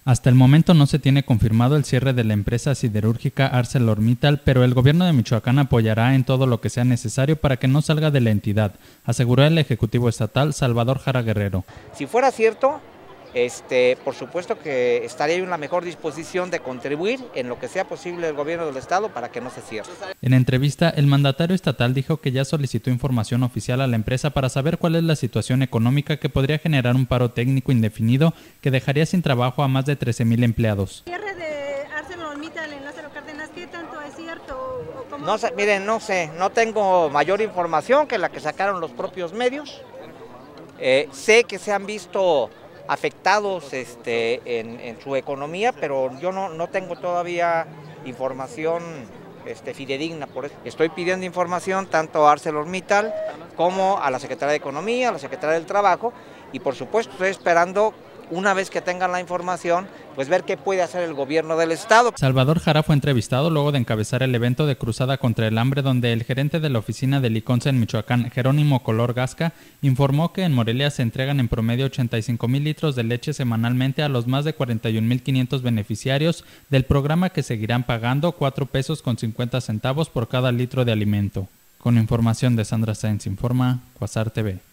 Hasta el momento no se tiene confirmado el cierre de la empresa siderúrgica ArcelorMittal, pero el gobierno de Michoacán apoyará en todo lo que sea necesario para que no salga de la entidad, aseguró el ejecutivo estatal Salvador Jara Guerrero. Si fuera cierto, por supuesto que estaría en la mejor disposición de contribuir en lo que sea posible el gobierno del estado para que no se cierre. En entrevista, el mandatario estatal dijo que ya solicitó información oficial a la empresa para saber cuál es la situación económica que podría generar un paro técnico indefinido que dejaría sin trabajo a más de 13,000 empleados. Cierre de ArcelorMittal en Lázaro Cárdenas, ¿qué tanto es cierto? No sé, miren, no sé, no tengo mayor información que la que sacaron los propios medios. Sé que se han visto afectados en su economía, pero yo no tengo todavía información fidedigna. Por eso estoy pidiendo información tanto a ArcelorMittal como a la Secretaría de Economía, a la Secretaría del Trabajo, y por supuesto estoy esperando, una vez que tengan la información, pues ver qué puede hacer el gobierno del estado. Salvador Jara fue entrevistado luego de encabezar el evento de Cruzada contra el Hambre, donde el gerente de la oficina de Liconza en Michoacán, Jerónimo Color Gasca, informó que en Morelia se entregan en promedio 85,000 litros de leche semanalmente a los más de 41,500 beneficiarios del programa, que seguirán pagando 4 pesos con 50 centavos por cada litro de alimento. Con información de Sandra Sáenz Informa, Cuasar TV.